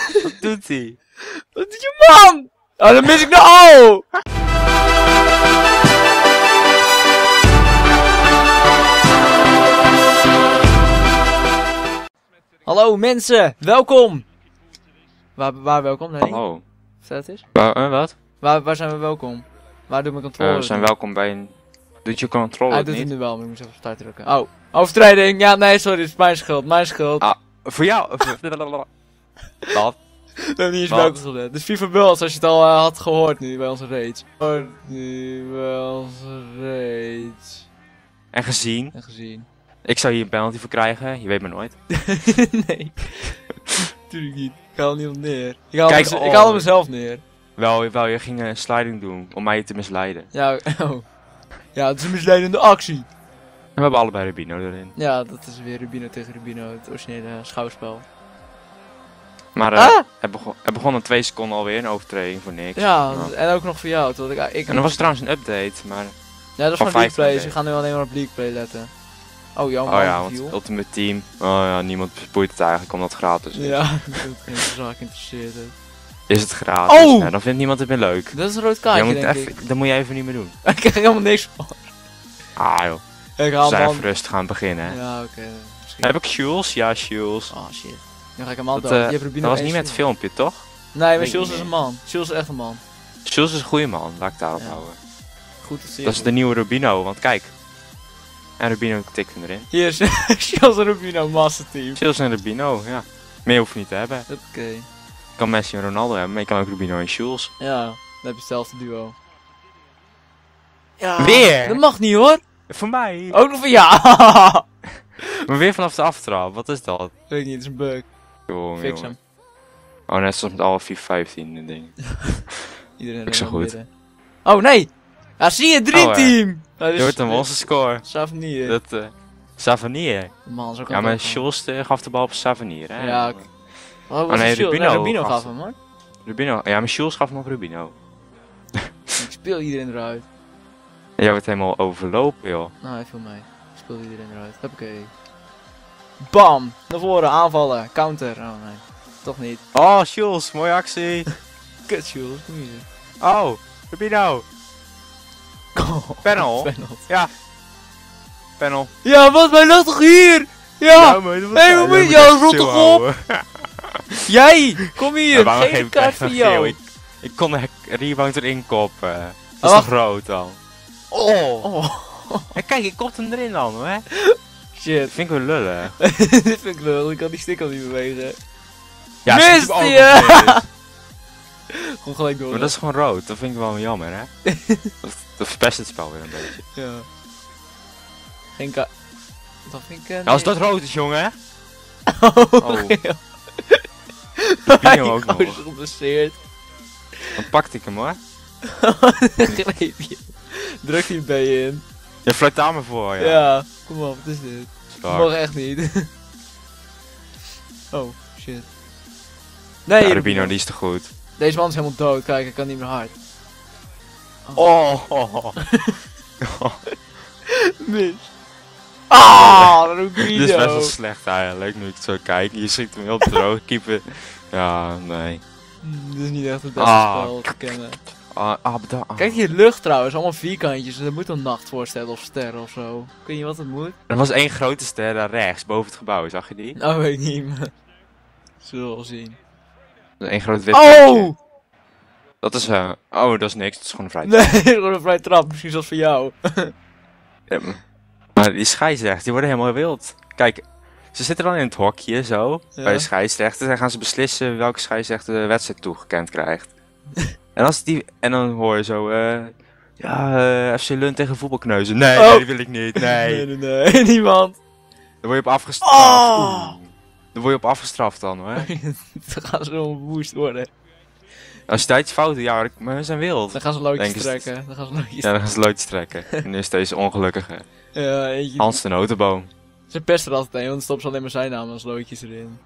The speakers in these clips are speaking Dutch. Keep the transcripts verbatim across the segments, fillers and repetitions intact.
Wat doet hij? Wat doet je man? Oh, dan mis ik nou al! Hallo mensen, welkom! Waar, waar welkom? Nee? Hallo. Vertel het eens. Wa uh, wat? Waar, waar zijn we welkom? Waar doe mijn controller? Uh, we zijn welkom bij een... Doet je controller Hij het doet het niet? nu wel, maar ik moet even op start drukken. Oh, overtreding! Ja, nee, sorry, het is mijn schuld, mijn schuld. Ah, voor jou? Wat? We hebben niet eens Wat? welkom gezet. Dus FIFA Bulls, als je het al uh, had gehoord nu bij onze raids. Hoort nu bij onze raids. En gezien? En gezien. Ik zou hier een penalty voor krijgen, je weet maar nooit. Nee. Tuurlijk niet. Ik haal niemand neer. Ik haal, Kijk, mez- oh. ik haal mezelf neer. Wel, wel, je ging een sliding doen om mij te misleiden. Ja, oh. Ja, het is een misleidende actie. En we hebben allebei Rubino erin. Ja, dat is weer Rubino tegen Rubino, het originele schouwspel. Maar uh, Ah! het, begon, het begon in twee seconden alweer, een overtreding voor niks. Ja, Nou. en ook nog voor jou. Terwijl ik, ik En dan was het trouwens een update, maar... Ja, dat is van van League vijftien Play. update. Ze gaan nu alleen maar op League Play letten. Oh, jouw Oh man ja, want viel. Ultimate Team, oh ja, niemand boeit het eigenlijk omdat het gratis is. Ja, dat is geen zaak interesseert het. Is het gratis? Oh! Ja, dan vindt niemand het meer leuk. Dat is een rood Ja, kaartje, moet denk even, ik. dat moet je even niet meer doen. Ik krijg helemaal niks van. Ah joh, Ik we haal zijn man. even rustig gaan beginnen. Hè. Ja, oké. Okay. Heb ik Jules? Ja, Jules. Oh shit. Nu ga ik hem al Dat, dood. uh, Je hebt Rubino dat was één niet met het shield. filmpje, toch? Nee, maar Denk Jules ik is niet. een man. Jules is echt een man. Jules is een goede man, laat ik daarop Ja. houden. Goed te zien. Dat is de nieuwe Rubino, want kijk. En Rubino tikt hem erin. Hier is Jules en Rubino Master Team. Jules en Rubino, ja. Meer hoef je niet te hebben. Oké. Okay. Je kan Messi en Ronaldo hebben, maar je kan ook Rubino en Jules. Ja, dan heb je hetzelfde duo. Ja. Weer? Dat mag niet hoor. Voor mij. Ook nog van ja. Maar weer vanaf de aftrap, wat is dat? Weet ik niet, het is een bug. Jongen, Fix jongen. hem. Oh, net zoals met alle FIFA vijftien en dingen. Iedereen Ik zo helemaal goed. midden. Oh nee! Ja, zie je, Dream Oh, eh. Team! Nou, Je hoort hem onze score. Savanier. Dat, eh Savanier. Man, zo kan Ja, het maar ook wel. Jules uh, gaf de bal op Savanier, hè? Ja, ik- Oh, Oh, was nee, het Jules? Rubino Nee, Rubino gaf gaf hem. hem hoor. Rubino. Ja, maar Jules gaf hem op Rubino. Ik speel iedereen eruit. Jij wordt helemaal overlopen, joh. Nou, hij viel mee. Ik speel iedereen eruit. Hoppakee. Bam! Naar voren, aanvallen. Counter. Oh nee. Toch niet. Oh, Jules, mooie actie. Kut Jules, kom hier. Oh, Rubino. Oh, Panel. penalty. Ja. Panel. Ja, wat? Wij lag toch hier? Ja! maar dat Hey, hoe moet je- ja, rot toch op. Jij! Kom hier! Waarom Geen geef ik kaart echt voor een jou! geel? Ik, ik kon de rebound erin koppen. Dat is Oh, toch wacht. groot dan? Oh. Oh, En kijk, ik kop hem erin dan, hoor. shit. Dat vind ik wel lullig. Dit vind ik lul, ik kan die stick al niet bewegen. Ja, Mist dat is ook je? nog mis. Gewoon gelijk door. Maar dat is gewoon rood, dat vind ik wel jammer, hè? dat, dat verpest het spel weer een beetje. Ja. Geen ka... Dat vind ik... Uh, Nou, als dat rood is, jongen. Oh, Oh. geel. Rubino ook Die gozer nog. is geblesseerd. Dan pakte ik hem, hoor. Greep je. Druk die B in. Je fluit daar maar voor, ja. Ja. Kom op, wat is dit? Dat Zwak. mag echt niet. Oh, shit. Nee, Ja, Rubino, die is te goed. Deze man is helemaal dood, kijk, hij kan niet meer hard. Oh. oh. Mis. Ah, Rubino. Dit is best wel slecht eigenlijk, nu ik het zo kijk. Je schiet hem heel op droog, keeper. Ja, nee. Hmm, Dit is niet echt het beste Ah. spel te kennen. Ah, ah, beda- ah. Kijk hier lucht trouwens, allemaal vierkantjes. Dat moet een nacht voorstellen of sterren of zo. Ik weet niet wat het moet. Er was één grote ster daar rechts, boven het gebouw, zag je die? Nou weet ik niet, maar... Zullen we wel zien. Eén groot wit Oh! puntje. Dat is, eh, oh, dat is niks, dat is gewoon een vrij. Nee, gewoon een vrij trap. Misschien zelfs voor jou. Ja, maar- maar die scheidsrechters, die worden helemaal wild. Kijk, ze zitten dan in het hokje, zo, Ja. bij de scheidsrechter. En dan gaan ze beslissen welke scheidsrechter de wedstrijd toegekend krijgt. en, als die, en dan hoor je zo, eh, ja, eh, F C Lund tegen voetbalkneuzen. Nee, Oh. nee, die wil ik niet, nee. nee, nee, nee. Niemand. Dan word je op afgestraft. Oh. Oeh. Dan word je op afgestraft dan, hoor. Dan gaan ze zo woest worden. Als je tijdje fout doet, ja, maar we zijn wild. Dan gaan ze loodjes Denk eens- trekken. Dan gaan ze loodjes Ja, dan gaan ze loodjes trekken. En nu is deze ongelukkige Ja, eentje. Hans de Notenboom. Ze pesten er altijd een, want dan stoppen ze alleen maar zijn naam als loodjes erin.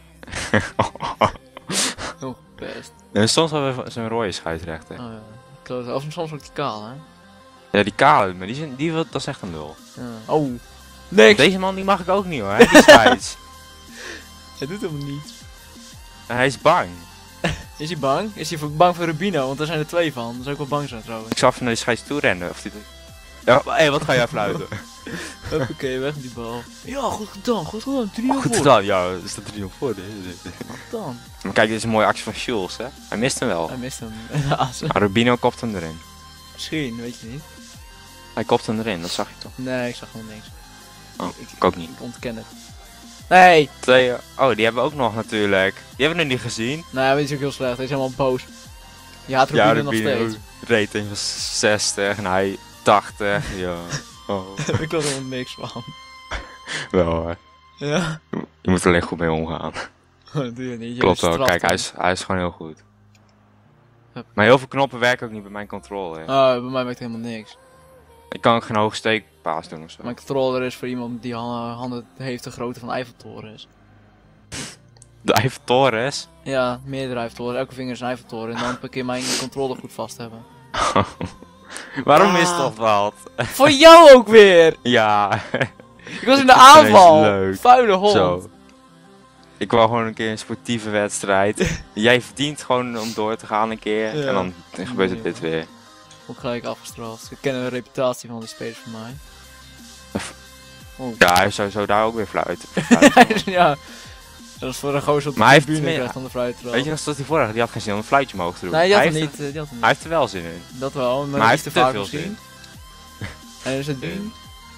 Oh, pest. En soms wel weer zo'n rode scheidsrechter. Oh, ja. Klote. Of soms ook die kaal, hè? Ja, die kale, maar die, zijn, die wil, dat is echt een lul. Ja. Oh. Niks. Deze man die mag ik ook niet, hoor. Die scheids. Hij doet helemaal niets. Hij is bang. Is hij bang? Is hij voor- bang voor Rubino? Want er zijn er twee van. Dat zou ik wel bang zijn trouwens. Ik zal even naar die scheids toe rennen. Of die... Ja, hé, hey, wat ga jij fluiten? Oké, weg met die bal. Ja, goed gedaan, goed gedaan. drie nul Goed voor. gedaan, ja, er staat drie nul voor. Nee. Goed gedaan. Maar kijk, dit is een mooie actie van Schulz, hè. Hij mist hem wel. Hij mist hem. Helaas. Maar Rubino kopt hem erin. Misschien, weet je niet. Hij kopt hem erin, dat zag je toch? Nee, ik zag gewoon niks. Oh, ik, ik ook niet. Ik ontken het. Nee! Twee, oh, die hebben we ook nog natuurlijk. Die hebben we nog niet gezien. Nee, maar die is ook heel slecht. Hij is helemaal boos. Je haat Rubino nog steeds. rating was zestig en hij tachtig. Ja. Oh. Ik klopt er helemaal niks van. Wel hoor. Ja? Je moet er alleen goed mee omgaan. Dat doe je niet. Je Klopt wel, straft kijk, hij hem. is, hij is gewoon heel goed. Hup. Maar heel veel knoppen werken ook niet bij mijn controller. Ah, bij mij werkt helemaal niks. Ik kan ook geen hoge steekpaas doen ofzo. Mijn controller is voor iemand die han- handen heeft de grootte van de Eiffeltoren is. De Eiffeltoren is. Ja, meerdere Eiffeltoren. Elke vinger is een Eiffeltoren. En dan een keer mijn controller goed vast hebben. Waarom Ah. is dat wat? Voor jou ook weer! Ja, Ik was in de Ik vind het aanval! ineens leuk. Vuile hond! zo. Ik wou gewoon een keer een sportieve wedstrijd. Jij verdient gewoon om door te gaan een keer. Ja. En dan gebeurt het dit weer. Ook gelijk afgestraft. Ze kennen de reputatie van die spelers van mij. Oh. Ja, hij zou zo daar ook weer fluiten. Ja. Dat is voor een gozer op de Maar hij heeft tribune meer- krijgt dan de vrije trap. Weet je nog zoals die vorige? Die had geen zin om een fluitje omhoog te doen. Nee, die had hij, hem heeft niet. eh, Die had hem hij niet. heeft er wel zin in. Dat wel, maar, Maar hij iets heeft te te vaak veel misschien. zin. En er is het ding.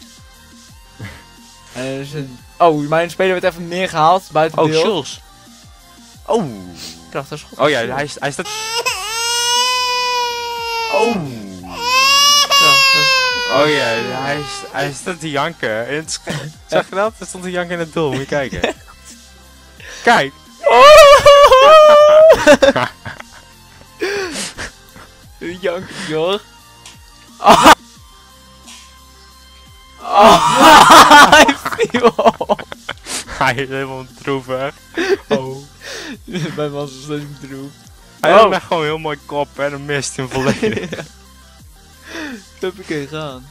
En er is het... Oh, mijn speler werd even neergehaald buiten Oh, beeld. Schulz. Oh. Krachtig schot. Oh ja, hij, is- hij staat... Oh. Krachtig schot. Oh ja, hij, is- hij staat te janken. In het sch- Zag je dat? Er stond te janken in het doel. Moet je kijken. Kijk. Jank, joh. Oh. Oh. Hij viel op. Hij is helemaal droevig. Oh. Mijn man is steeds bedroefd. Hij Oh. had echt gewoon een heel mooi kop en dan mist hij hem volledig. Huppakee, gaan.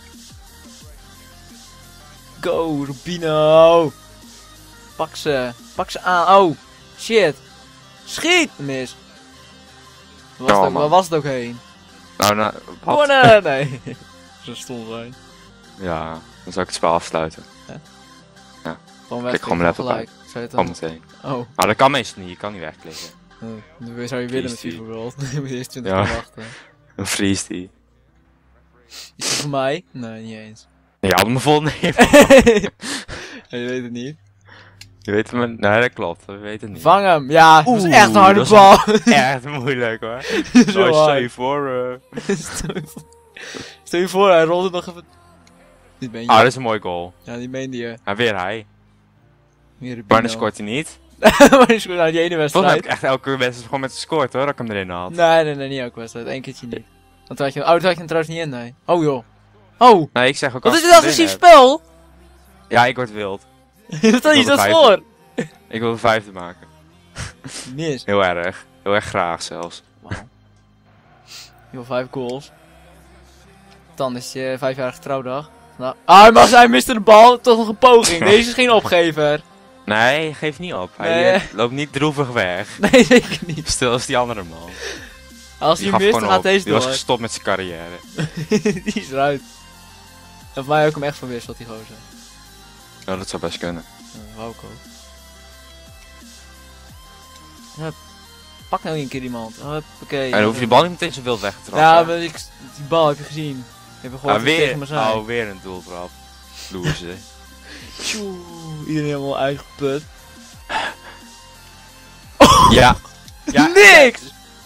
Go, Rubino. Pak ze. Pak ze aan. Oh, shit. Schiet. Mis. Waar was, Ja, het ook, man. waar was het ook heen? Nou, nou, wat? Gewonnen. Nee. Zo stom zijn. Ja, dan zou ik het spel afsluiten. Gewoon Klik weg. gewoon mijn laptop gelijk. Zou je het Gewoon dan... meteen. Oh. Maar dat kan meestal niet, je kan niet wegklikken. Oh, dan zou je willen met Kies die. FIFA World. Je moet eerst twintig Ja. keer wachten. Dan vriest hij. Is het voor mij? Nee, niet eens. Je had me vol nemen. Ja, je weet het niet. Je weet het maar... Nee, dat klopt. We weten het niet. Vang hem! Ja, dat was Oeh, echt een harde dat is bal! Echt moeilijk hoor. Zo Nou, stel je hard. voor... eh, Stel je voor- Stel je voor, hij rolde nog even... Dit ben je. Ah, dat is een mooi goal. Ja, die meende je. En weer hij. Meer Rubino. Wanneer scoort hij niet? Wanneer scoort hij die ene Volgens mij wedstrijd? heb ik echt elke wedstrijd gewoon met gescoord hoor, dat ik hem erin had. Nee, nee, nee, niet elke wedstrijd. Eén keertje niet. Want toen had je... Oh, toen had je hem trouwens niet in, nee. Oh joh. Oh! Nee, ik zeg ook Wat als is ik dit hem erin agressief heb. spel? Ja, ik word wild. Stel je Ik wil dat de voor? Ik wil de vijfde maken. Mis. Heel erg. Heel erg graag zelfs. Je wil vijf goals. Dan is je vijfjarige trouwdag. Nou, ah, hij, mag, hij miste de bal. Toch nog een poging. Deze is geen opgever. Nee, geef niet op. Hij Nee. eh, loopt niet droevig weg. Nee, zeker niet. Stil als die andere man. Als Die hij gaf mist, dan gewoon gaat op. deze Die was door. gestopt met zijn carrière. Die is eruit. En voor mij ook hem echt verwisseld, die gozer. Ja, dat zou best kunnen. Ja, dat wou ik ook. Hup. Pak nou een keer iemand. Huppakee. En dan hoef je de bal niet meteen zo wild weg te trappen. Ja, maar ik, die bal heb je gezien. Je hebt gewoon Ah, tegen weer, me zijn. oh, weer een doeltrap. Loser. Tjoe, iedereen helemaal uitgeput. Ja. Ja. Niks!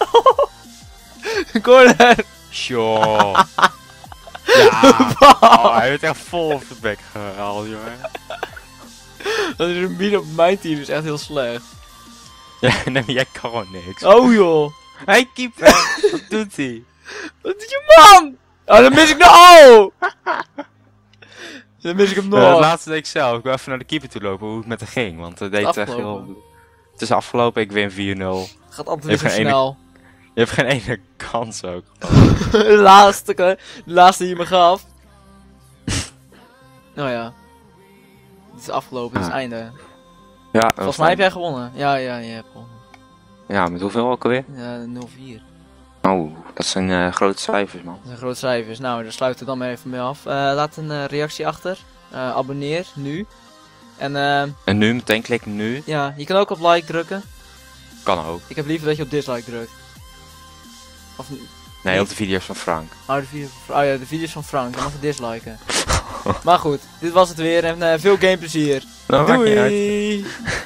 Corner! Sure. Ja. Oh, hij heeft echt vol op de bek gehaald, jongen. Dat is een bied op mijn team is echt heel slecht. Ja, nee, maar jij kan gewoon niks. Oh joh! Hey, keeper. Wat doet hij? Wat is je man? Oh, dan mis ik nog! Oh! Dan mis ik hem Uh, het nog. laatste deed ik zelf. Ik wil even naar de keeper toe lopen hoe het met hem ging. Want het deed echt Afgelopen. heel... Het is afgelopen, ik win vier nul. Gaat altijd Heeft weer zo geen ene- snel. Je hebt geen ene kans ook. de laatste, de laatste die je me gaf. Nou ja. Het is afgelopen, het is Ah. einde. Ja, Volgens mij heb jij gewonnen. Ja, ja, je hebt gewonnen. Ja, met hoeveel ook alweer? Uh, nul vier. Oh, dat zijn uh, grote cijfers, man. Dat zijn grote cijfers. Nou, daar sluiten we dan maar even mee af. Uh, laat een uh, reactie achter. Uh, abonneer, nu. En, uh, en nu, meteen klikken nu. Ja, je kan ook op like drukken. Kan ook. Ik heb liever dat je op dislike drukt. Of nee, nee, op de video's van Frank. Oh, de, video, oh ja, de video's van Frank, dan mag je disliken. Maar goed, dit was het weer en uh, veel gameplezier. Nou, Doei!